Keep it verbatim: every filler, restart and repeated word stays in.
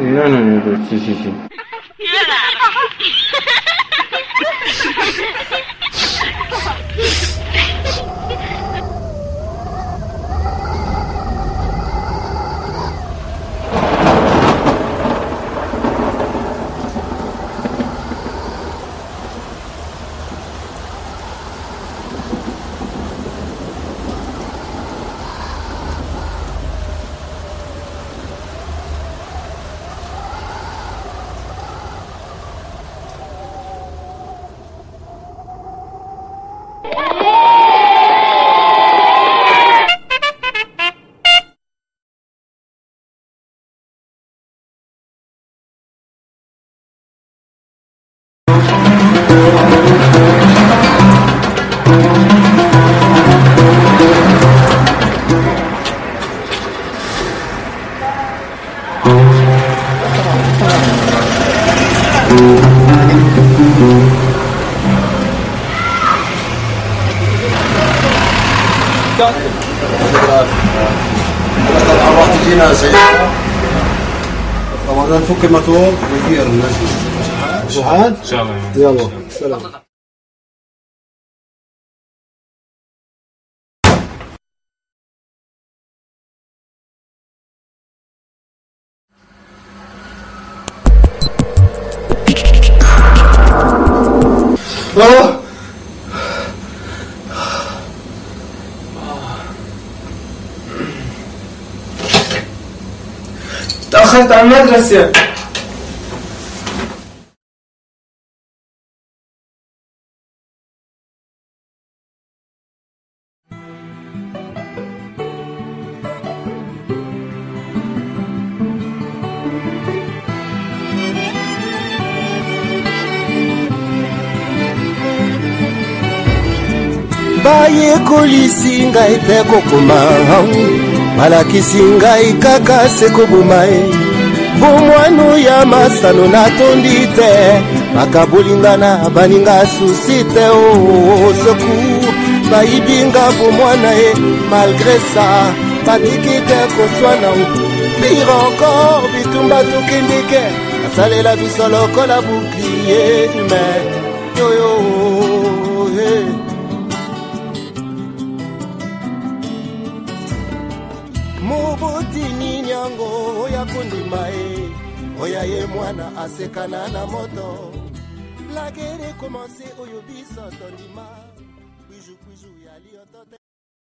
Non, non, non, si, si, si. رمضان فك الموتور ويدير الناس شحال ان شاء الله. يلا سلام. اه تأخرت عن المدرسة. bayekoli ngai te kokoma balakisi ngai kaka se koboma ye bomwano ya masano natondi te bakabolingana baninga susi te o seku bayibinga bomwana ye malgré ça batiki te koswana pire encore bitumba tokendike asalela biso lokola bouclier humain yoyo hey. Mobotini nyango oya kundima e oya ye mwana asekana na moto la guerre commence oyo biso tondima bijou bijou ya liotote.